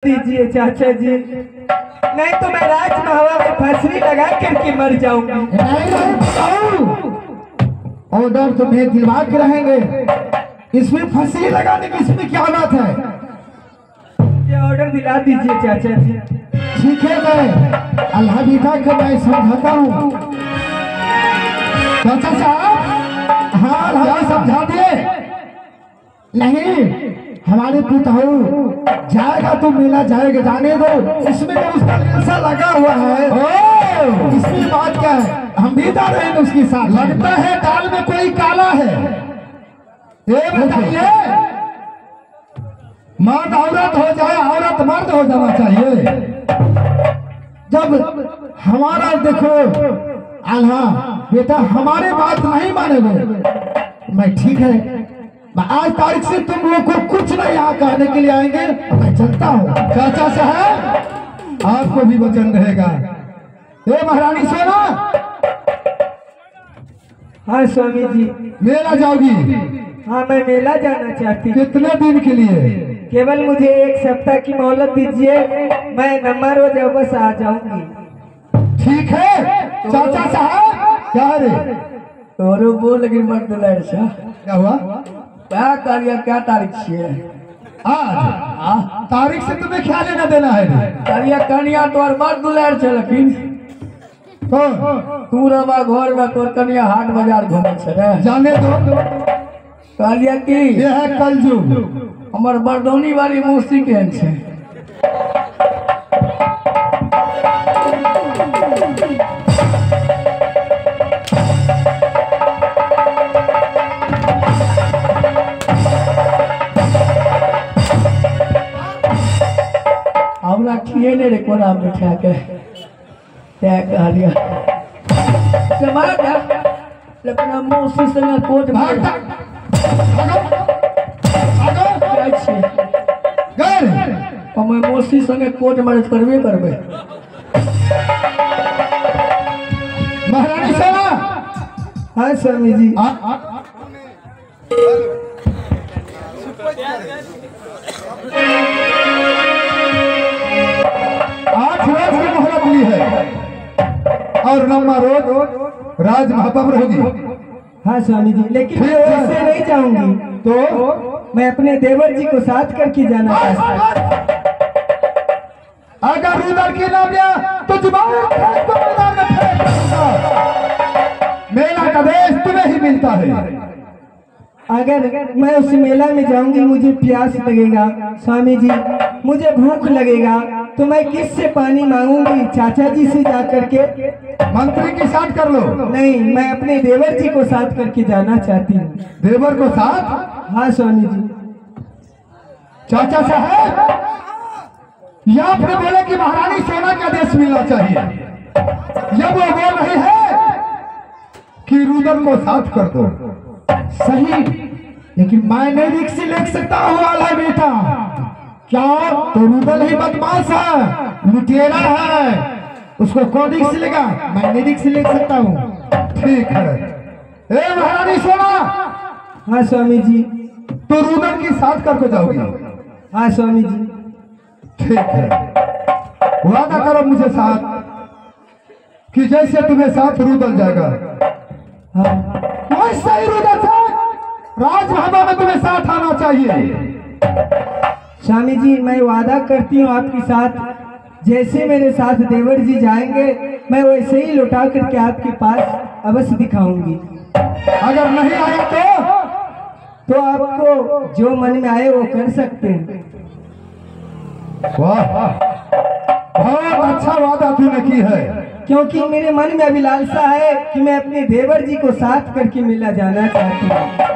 दीजिए चाचा जी, नहीं तो मैं राजमहल में फांसी लगा करके मर जाऊंगी। ऑर्डर तुम्हें दिलवा के रहेंगे, इसमें फांसी लगाने की इसमें क्या बात है? ये ऑर्डर दिला दीजिए चाचा जी। ठीक है, मैं अल्लाह बीता को मैं समझाता हूँ। चाचा साहब, हाँ अल्लाह समझा दिए। नहीं, हमारे पिताऊ जाएगा तो मेला जाएगा, जाने दो। इसमें तो उसका ऐसा लगा हुआ है। इसमें बात क्या है? हम भी जा रहे हैं उसके साथ। लगता है दाल में कोई काला है। ये बताइए, मर्द औरत हो जाए, औरत मर्द हो जाना चाहिए। जब हमारा देखो अल्लाह बेटा हमारे बात नहीं मानेंगे, मैं ठीक है, मैं आज तारीख से तुम लोग को कुछ नहीं यहाँ कहने के लिए आएंगे, मैं चलता हूँ। चाचा साहब, आपको भी वचन रहेगा। ए महारानी सोना। हाँ स्वामी जी। मेला जाओगी? हाँ मैं मेला जाना चाहती हूँ। कितने दिन के लिए? केवल मुझे 1 सप्ताह की मोहलत दीजिए, मैं नंबर हो जाओ बस आ जाऊंगी। ठीक है चाचा साहब। क्या रे? तोरो बोल लगे मर्द लड़ सा क्या हुआ? क्या कार्य, क्या तारीख छे आज? तारीख से तुम्हें क्या लेना देना है? कार्य कन्या तोर मर्द लड़ छे, लेकिन तू रवा घर में तोर कन्या हाट बाजार घूमे छे रे। जाने दो। कार्य की ये है कलयुग। हमर बरदौनी वाली मौसी केहन छे? हमरा खिएने रे कोना बैठा के तय कहलिया समाज लेकिन मौसी संग कोट में हमें मौसी संगे कोर्ट मैरिज करबे करबे। महारानी सोना। हाँ स्वामी जी। आठ रोज की मोहलत ली है और 9वां रोज राजमहल पर रहोगी। हाँ स्वामी जी, लेकिन मैं वैसे नहीं जाऊंगी, तो मैं अपने देवर जी को साथ करके जाना चाहता हूँ। अगर रुदल की नाम लिया तो जुबान फेंक दो, मैदान में फेंक दूंगा। मेला का देश तुम्हें ही मिलता है। अगर मैं उस मेला में जाऊंगी, मुझे प्यास लगेगा स्वामी जी, मुझे भूख लगेगा, तो मैं किससे पानी मांगूंगी? चाचा जी से जा करके? मंत्री की साथ कर लो। नहीं, मैं अपने देवर जी को साथ करके जाना चाहती हूँ। देवर को साथ? हाँ स्वामी जी। चाचा साहब, यह आपने बोले कि महारानी सोना का देश मिलना चाहिए, जब वो बोल रही है कि रुदल को साथ कर दो। सही, लेकिन मैं नहीं रिक्स ले सकता हूँ वाला बेटा। क्या? तो रुदल ही बदमाश है, लुटेरा है, उसको कौन रिक्स लेगा? मैं नहीं रिक्स ले सकता हूँ। ठीक है। ए महारानी सोना। हाँ स्वामी जी। तो रुदल की साथ करके जाओगी? हाँ स्वामी जी। ठीक है, वादा करो मुझे साथ कि जैसे तुम्हें साथ रुदल जाएगा, हाँ वैसे ही रुदल से राजमहल में तुम्हें साथ आना चाहिए। स्वामी जी, मैं वादा करती हूँ आपके साथ, जैसे मेरे साथ देवर जी जाएंगे, मैं वैसे ही लौटा करके आपके पास अवश्य दिखाऊंगी। अगर नहीं आया तो आपको जो मन में आए वो कर सकते हैं। वाह, बहुत अच्छा वादा तूने की है। क्योंकि मेरे मन में अभिलाषा है कि मैं अपने देवर जी को साथ करके मेला जाना चाहती हूँ।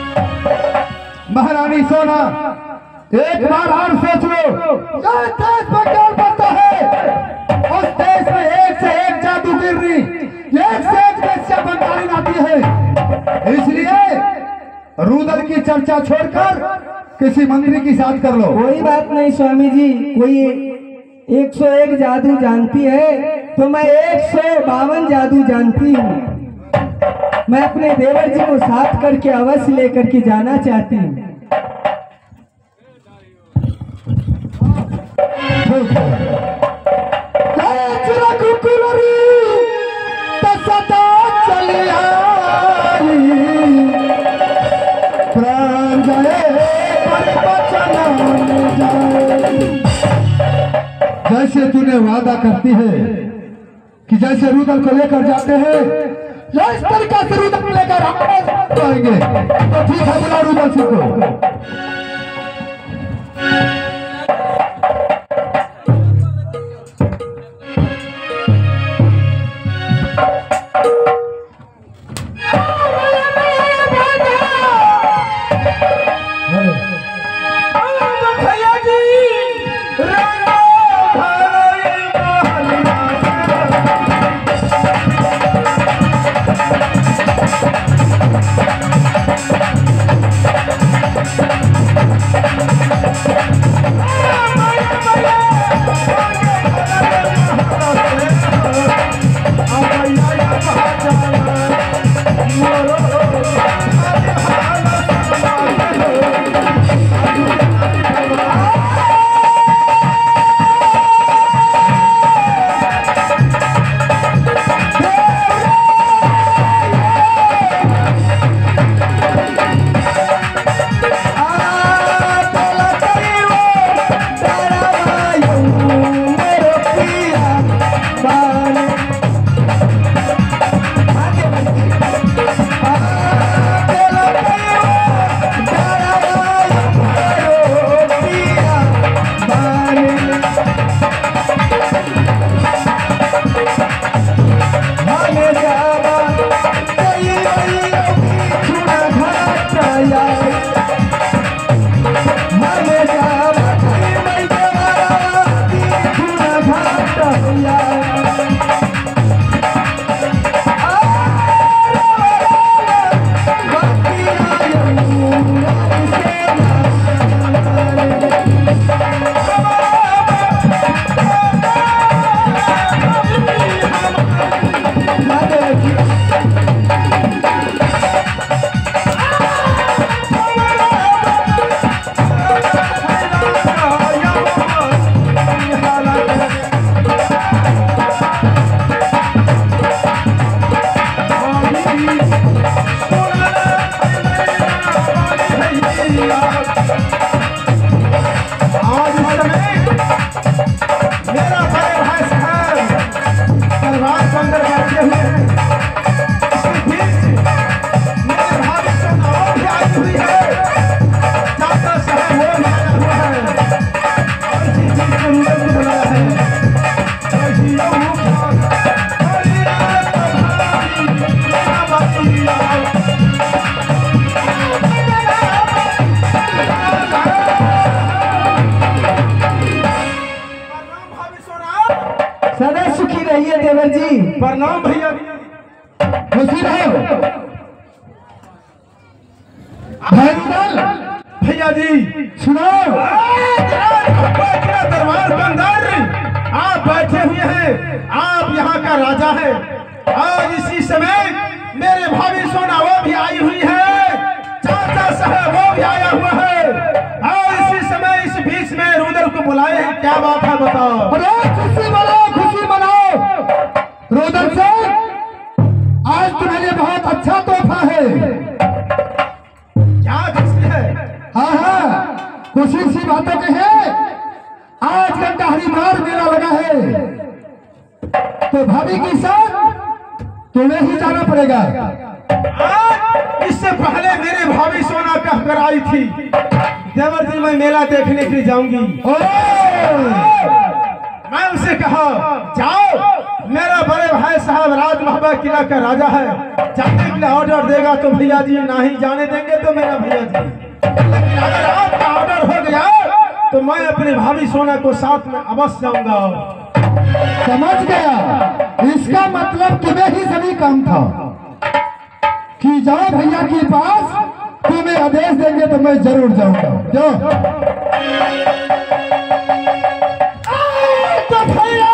महारानी सोना, एक बार और सोच लो, जो देश में क्या बनता है, उस देश में एक से एक जादूगिरी, एक से एक वैश्या बंगाली आती है। इसलिए रुदल की चर्चा छोड़कर किसी मंत्री की साथ कर लो। कोई बात नहीं स्वामी जी, कोई 101 जादू जानती है तो मैं 152 जादू जानती हूँ। मैं अपने देवर जी को साथ करके अवश्य लेकर के जाना चाहती हूँ। ठीक है। चिरा कुकुलरी तो सदा चली आई, प्राण गए पर बचन न जाए। जैसे तूने वादा करती है कि जैसे रुदल को लेकर जाते हैं, इस तरीका से रुदल को लेकर हम आएंगे, तो ठीक है, बुला रुदल सिंह को। सदा सुखी रहिए देवर जी। प्रणाम भैया। खुशी रहे हो भैया जी। सुनो, दरबार के अंदर आप बैठे हुए हैं, आप यहाँ का राजा है। आज इसी समय मेरे भाभी सोना वो भी आई हुई है, चाचा साहब वो भी आया हुआ है, और इसी समय इस बीच में रुदल को बुलाए हैं। क्या बात है बताओ? अरे खुशी मनाओ, खुशी मनाओ। रुदल से आज तुम्हारे लिए बहुत अच्छा तोहफा है। क्या खुशी है? हाँ हाँ, खुशी सी बातों की है। आज गंडाहरी मार मेला लगा है, तो भाभी के साथ तुम्हें ही जाना पड़ेगा। इससे पहले मेरे भाभी सोना कह कर आई थी, देवर जी मैं मेला देखने के लिए जाऊंगी। मैं उसे कहा जाओ, मेरा बड़े भाई साहब राज महबा किला का राजा है, जाने के लिए ऑर्डर देगा तो भैया जी नहीं जाने देंगे तो मेरा भैया जी। लेकिन अगर आपका ऑर्डर हो गया तो मैं अपने भाभी सोना को साथ में अवश्य जाऊंगा। समझ गया, इसका मतलब तुम्हें ही सभी काम था कि जाओ भैया के पास, तुम्हें आदेश देंगे तो मैं जरूर जाऊंगा। जाओ। तो भैया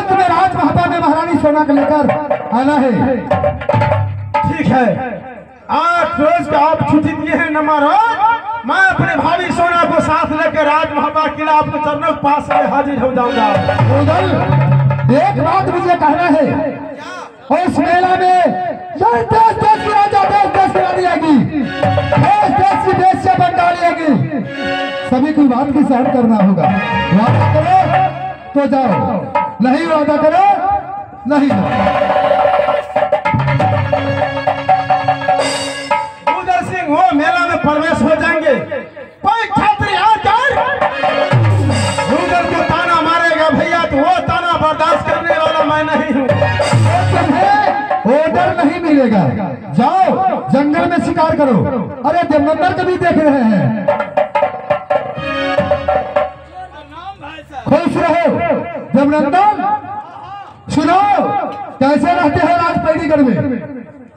आज तुम्हें राज महाबा में महारानी सोना को लेकर आना है। ठीक है, 8 रोज का आप छुट्टी दिए हैं न महाराज। मैं अपने भाभी सोना को साथ लेकर राज महाबा किला आपके चरणों के पास में हाजिर हो जाऊंगा। रुदल, एक बात मुझे कहना है, उस मेला में देश देश की राजा देश देश की रानी आएगी, देश देश की देश से बंगाली आएगी, सभी की बात की सहन करना होगा। वादा करो तो जाओ, नहीं वादा करो नहीं जाओ। उदय सिंह वो मेला में प्रवेश हो जाएंगे, कोई छात्र आकर रुदल को ताना मारेगा भैया, तो वो ताना बर्दाश्त करने वाला मैं नहीं हूँ। तुम्हें ऑर्डर नहीं मिलेगा, जाओ जंगल में शिकार करो। अरे देवनंदन को भी देख रहे हैं। खुश रहो देवनंदन, सुनो कैसे रहते हैं राजपैरीगढ़ में।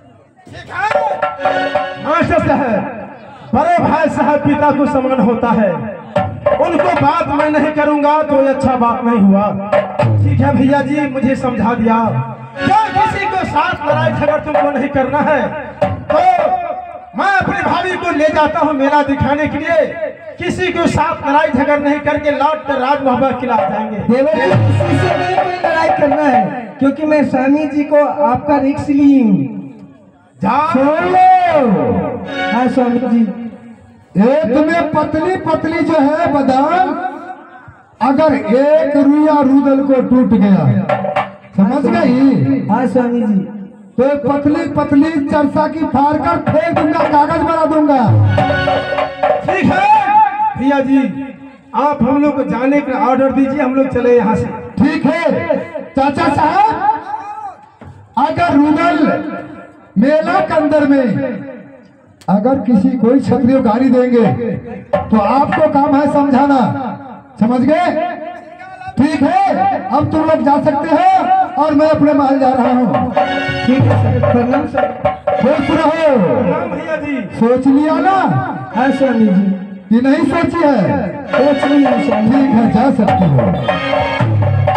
मास्टर साहब, बड़े भाई साहब पिता को समान होता है, उनको बात मैं नहीं करूंगा तो ये अच्छा बात नहीं हुआ। ठीक है भैया जी, मुझे समझा दिया। क्या किसी को साथ लड़ाई झगड़ तुमको नहीं करना है तो मैं अपनी भाभी को ले जाता हूँ मेला दिखाने के लिए। किसी को साथ लड़ाई झगड़ नहीं करके लौट कर राज महाबा किला जाएंगे। देवर जी, किसी से नहीं कोई लड़ाई करना है, क्योंकि मैं स्वामी जी को आपका रिक्स ली हूँ। सुन लो। हाँ स्वामी जी, ये तुम्हें पतली पतली जो है बादाम, अगर एक रुइया रुदल को टूट गया, समझ गई? हाँ स्वामी जी, तो पतली पतली चरसा की फाड़ कर फेंक दूंगा, कागज बना दूंगा। ठीक है भैया जी, आप हम लोग को जाने का ऑर्डर दीजिए, हम लोग चले यहाँ से। ठीक है चाचा साहब, अगर रुदल मेला के अंदर में अगर किसी कोई क्षत्रिय गाली देंगे तो आपको काम है समझाना, समझ गए? ठीक है, अब तुम लोग जा सकते हो और मैं अपने महल जा रहा हूँ। ठीक है सर, प्रणाम सर। खुश रहो। भैया जी, सोच लिया ना हाँ स्वामी जी, कि नहीं सोची है? सोच ली है स्वामी। ठीक है, जा सकती हो।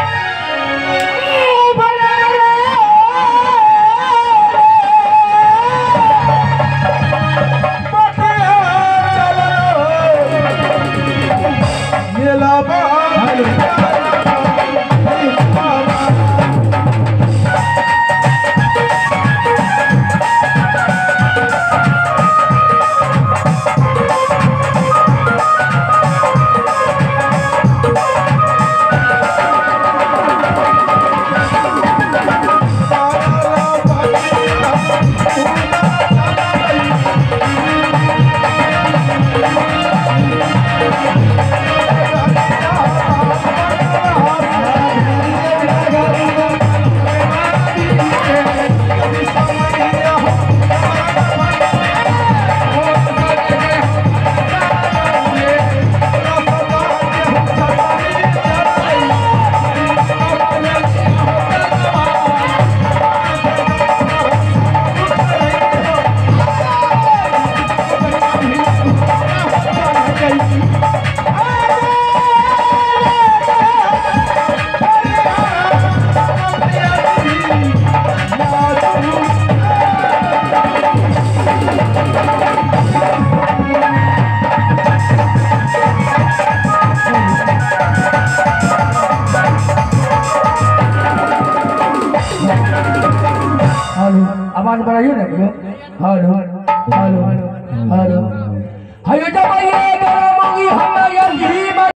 आवाज बढ़ाइए ना। Hello hello hello hello,